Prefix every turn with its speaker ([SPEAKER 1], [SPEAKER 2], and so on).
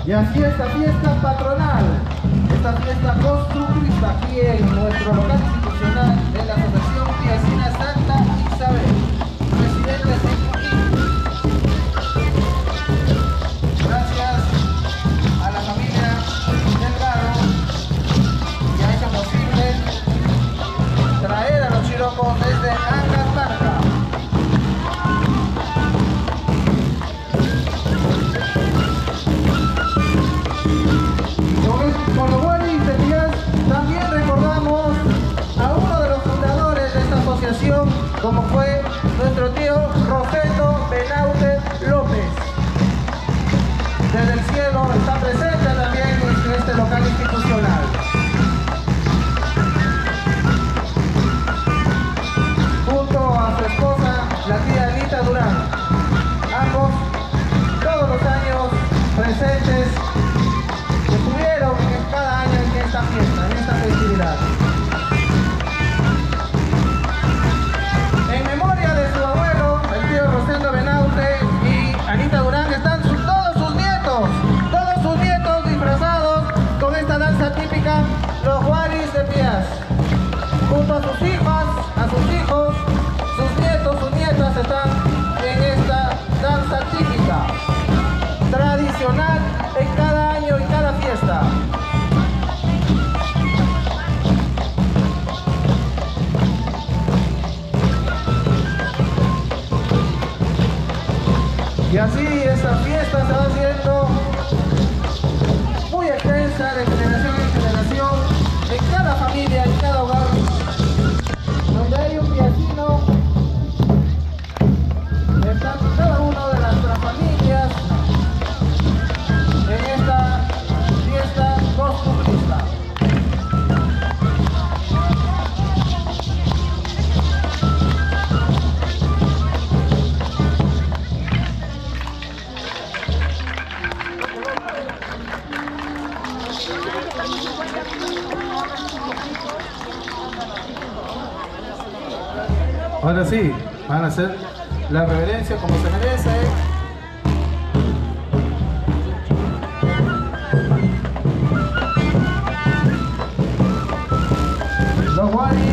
[SPEAKER 1] Y así esta fiesta patronal, esta fiesta costumbrista aquí en nuestro local institucional de la Asociación Piacina Santa Isabel. Presidente Señor. Gracias a la familia Delgado que ha hecho posible traer a los chirocos desde Angasmarca. Con los Guaris de Piaz también recordamos a uno de los fundadores de esta asociación, como fue nuestro tío Rosendo Benaute López. Desde el cielo está presente también en este local institucional. Junto a su esposa, la tía Anita Durán. Ambos, todos los años presentes, estuvieron cada año en esta fiesta, en esta festividad. En memoria de su abuelo, el tío Rosendo Benaute y Anita Durán, están todos sus nietos disfrazados con esta danza típica, los Guaris de Piaz. Junto a sus hijas, a sus hijos, sus nietos, sus nietas están en esta danza típica, tradicional en cada año y cada fiesta. Y así esta fiesta se va haciendo muy extensa de generación en generación, en cada familia, en cada hogar, donde hay un piacino, están cada una de nuestras familias en esta fiesta costumbrista. Ahora sí, van a hacer la reverencia como se merece. Los Guaris